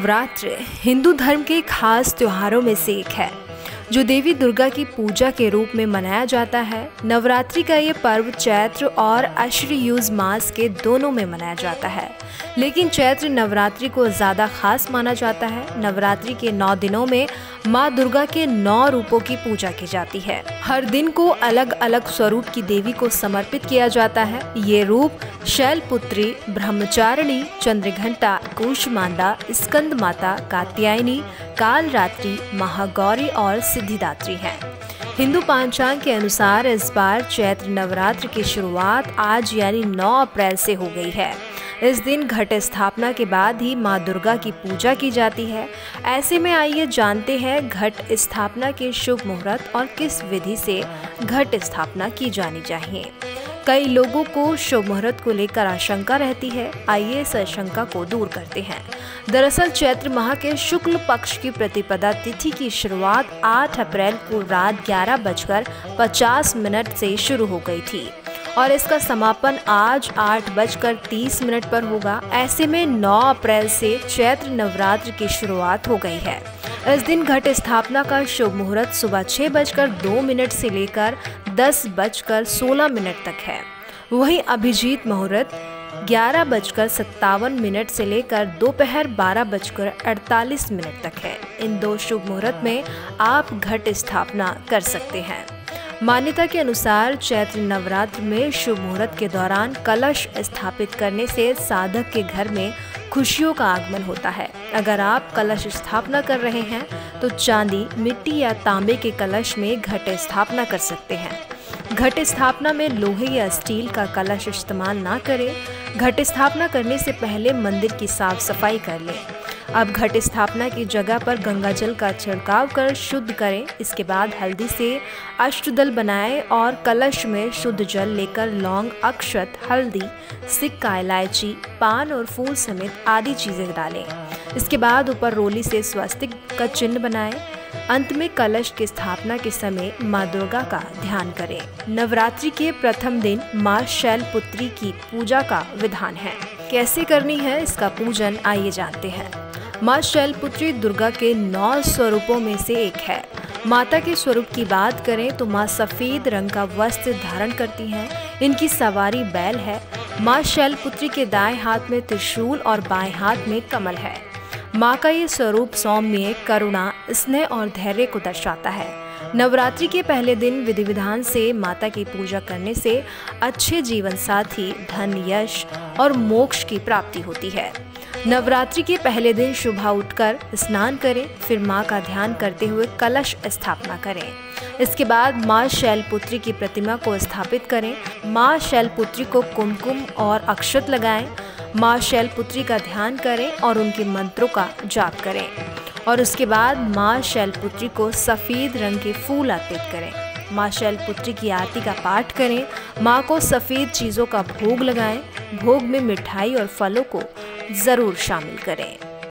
नवरात्र हिंदू धर्म के खास त्योहारों में से एक है जो देवी दुर्गा की पूजा के रूप में मनाया जाता है। नवरात्रि का ये पर्व चैत्र और आश्विन युज मास के दोनों में मनाया जाता है, लेकिन चैत्र नवरात्रि को ज़्यादा खास माना जाता है। नवरात्रि के 9 दिनों में माँ दुर्गा के 9 रूपों की पूजा की जाती है। हर दिन को अलग अलग स्वरूप की देवी को समर्पित किया जाता है। ये रूप शैलपुत्री, ब्रह्मचारिणी, चंद्रघंटा, कूष्मांडा, स्कंद माता, कात्यायनी, कालरात्रि, महागौरी और सिद्धिदात्री हैं। हिंदू पंचांग के अनुसार इस बार चैत्र नवरात्र की शुरुआत आज यानी 9 अप्रैल से हो गई है। इस दिन घट स्थापना के बाद ही माँ दुर्गा की पूजा की जाती है। ऐसे में आइए जानते हैं घट स्थापना के शुभ मुहूर्त और किस विधि से घट स्थापना की जानी चाहिए। कई लोगों को शुभ मुहूर्त को लेकर आशंका रहती है। आइए इस आशंका को दूर करते हैं। दरअसल चैत्र माह के शुक्ल पक्ष की प्रतिपदा तिथि की शुरुआत 8 अप्रैल को रात 11:50 से शुरू हो गई थी और इसका समापन आज 8:30 पर होगा। ऐसे में 9 अप्रैल से चैत्र नवरात्र की शुरुआत हो गई है। इस दिन घट स्थापना का शुभ मुहूर्त सुबह 6:02 से लेकर 10:16 तक है। वहीं अभिजीत मुहूर्त 11:57 से लेकर दोपहर 12:48 तक है। इन 2 शुभ मुहूर्त में आप घट स्थापना कर सकते हैं। मान्यता के अनुसार चैत्र नवरात्र में शुभ मुहूर्त के दौरान कलश स्थापित करने से साधक के घर में खुशियों का आगमन होता है। अगर आप कलश स्थापना कर रहे हैं तो चांदी, मिट्टी या तांबे के कलश में घट स्थापना कर सकते हैं। घट स्थापना में लोहे या स्टील का कलश इस्तेमाल ना करें। घट स्थापना करने से पहले मंदिर की साफ सफाई कर लें। अब घट स्थापना की जगह पर गंगा जल का छिड़काव कर शुद्ध करें। इसके बाद हल्दी से अष्टदल बनाएं और कलश में शुद्ध जल लेकर लौंग, अक्षत, हल्दी, सिक्का, इलायची, पान और फूल समेत आदि चीजें डालें। इसके बाद ऊपर रोली से स्वस्तिक का चिन्ह बनाएं। अंत में कलश की स्थापना के समय माँ दुर्गा का ध्यान करें। नवरात्रि के प्रथम दिन माँ शैलपुत्री की पूजा का विधान है। कैसे करनी है इसका पूजन आइए जानते हैं। माँ शैलपुत्री दुर्गा के 9 स्वरूपों में से एक है। माता के स्वरूप की बात करें तो माँ सफेद रंग का वस्त्र धारण करती हैं। इनकी सवारी बैल है। माँ शैलपुत्री के दाएं हाथ में त्रिशूल और बाएं हाथ में कमल है। माँ का ये स्वरूप सौम्य, करुणा, स्नेह और धैर्य को दर्शाता है। नवरात्रि के पहले दिन विधि विधान से माता की पूजा करने से अच्छे जीवन साथी, धन, यश और मोक्ष की प्राप्ति होती है। नवरात्रि के पहले दिन सुबह उठकर स्नान करें, फिर माँ का ध्यान करते हुए कलश स्थापना करें। इसके बाद माँ शैलपुत्री की प्रतिमा को स्थापित करें। माँ शैलपुत्री को कुमकुम और अक्षत लगाएं। माँ शैलपुत्री का ध्यान करें और उनके मंत्रों का जाप करें और उसके बाद माँ शैलपुत्री को सफ़ेद रंग के फूल अर्पित करें। माँ शैलपुत्री की आरती का पाठ करें। माँ को सफ़ेद चीज़ों का भोग लगाएं। भोग में मिठाई और फलों को ज़रूर शामिल करें।